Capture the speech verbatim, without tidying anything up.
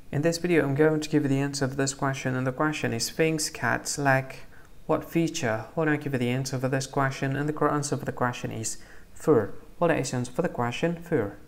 In this video, I'm going to give you the answer for this question, and the question is Sphynx cats lack what feature? Well, I'll give you the answer for this question, and the correct answer for the question is fur. Well, that is the answer for the question, fur.